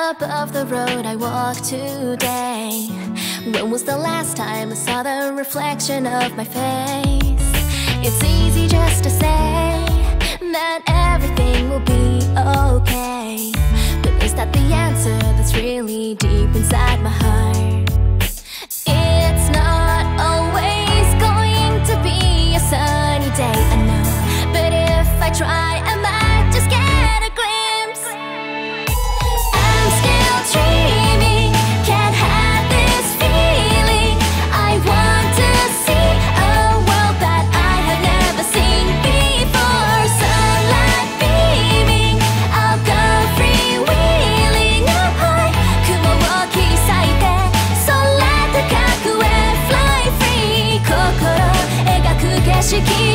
above the road I walk today. When was the last time I saw the reflection of my face? It's easy just to say that everything will be okay, but is that the answer that's really deep inside my heart? It's not always going to be a sunny day, I know, but if I try I might just get a glimpse. I'm still dreaming, can't hide this feeling. I want to see a world that I have never seen before. Sunlight beaming, I'll go freewheeling up high. 雲を切り裂いて空高くへ Fly free 心描く景色